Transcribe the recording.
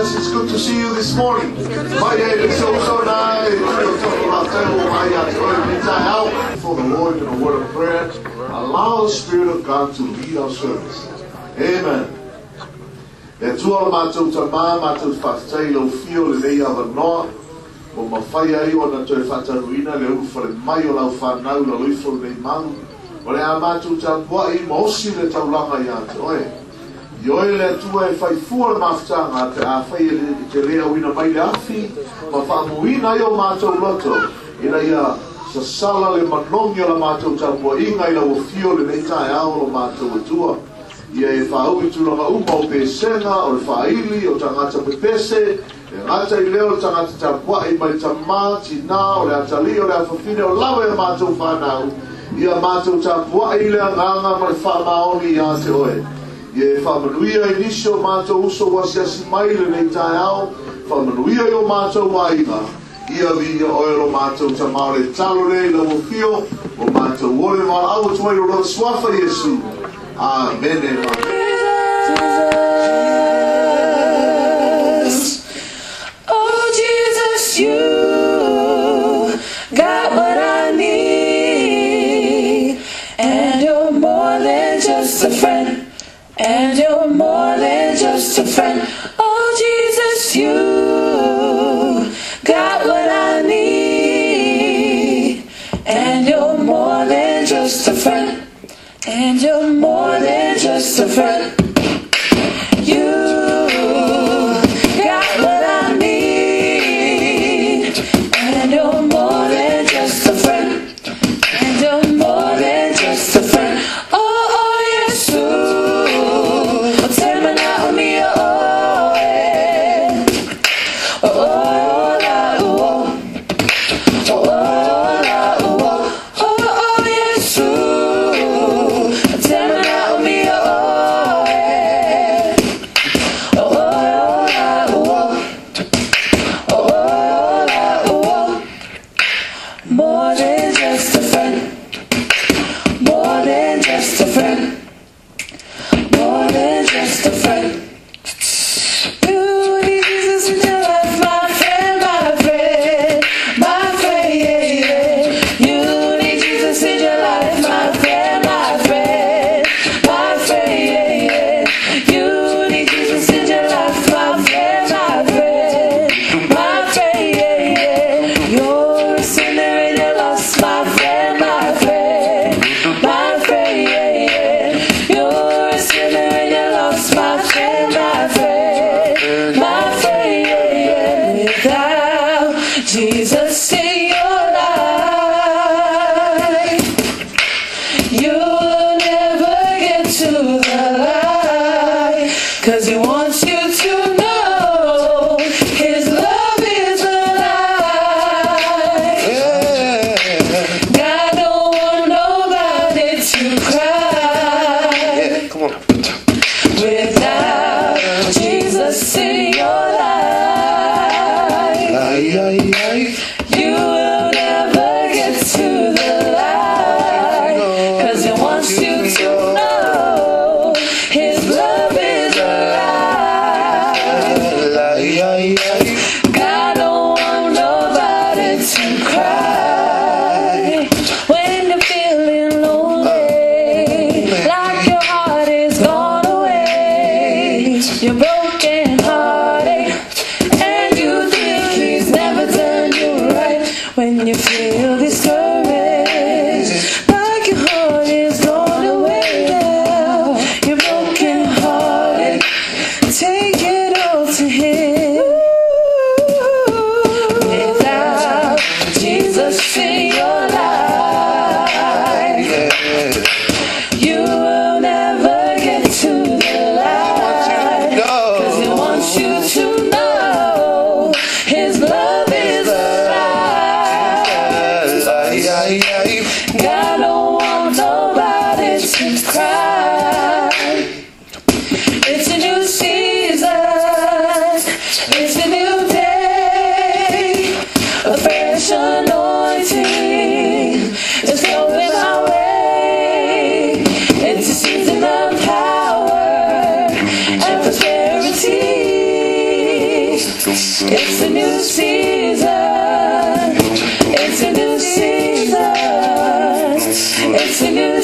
Jesus, it's good to see you this morning. My name is so nice. For the Lord in a word of prayer, allow the Spirit of God to lead our service. Amen. E tua mātou ta mā, mātou whakatei lau fio le nei awa noa, o mawhai ai o na toi whataruina le uwhare mai o lau whanau la luifo le nei mau, o le a mātou ta buai ma osi le taulanga i ate oe. I oe le tua e whai fua le mawhtanga te a whai e te rea wina mai le afi, ma whaamuina i o mātou loto, ina ia sa sala le manongi o la mātou ta buai inga i lau o fio le nei tae ao lo mātou atua. Ia e whau i tūranga uma o pēsenga, o le whaili, o tangata pepese, e ngata i leo tangata ta puai mai ta mā, tina, o le atali, o le awhawhine, o lawe a mātou whanau, ia mātou ta puai lea nganga ma le whamaoni i ate oe. Ia e whamanuia i nisio mātou uso wasiasi mai le nei tae ao, whamanuia i o mātou wainga, ia vi oe lo mātou ta maore talore, la o fio, o mātou ore ma au tuai o roda swafa Yesu. Amen. Jesus, oh Jesus, you got what I need, and you're more than just a friend, and you're more than just a friend. Oh Jesus, you got what I need, and you're more than just a friend. And you're more than just a friend. You got what I need. And you're more than just a friend. And you're more than just a friend. Oh, yes, you. Tell me now, me, oh, yeah. Oh, la, oh, oh, la, oh, oh, yes, you. More than just a friend. More than just a friend. More than just a friend. You need Jesus in your life, my friend, my friend, my friend, yeah, yeah. You need Jesus in your life, my friend, my friend, my friend, yeah, yeah. You need Jesus in your life, my friend, my friend, my friend, yeah, yeah. You're a sinner and you're lost, my friend, my friend, my friend, yeah, yeah. You're a sinner and you're lost, my friend, my friend, my friend, yeah, yeah. Without Jesus in your life, you'll never get to the light, 'cause he wants you to know his love is alive. God don't want nobody to cry. Come on. Without Jesus in your life, you will never get to the light, 'cause he wants you to know his love is alive. God don't want nobody to cry. When you're feeling lonely, like your heart is gone away, you're broken hearted, and you think he's never done you right. When you feel discouraged, like your heart is gone away now, you're broken hearted, take it all to him. Without Jesus in your life, you will never get to the light, 'cause he wants you to know his love is alive. It's a new season. It's a new season. It's a new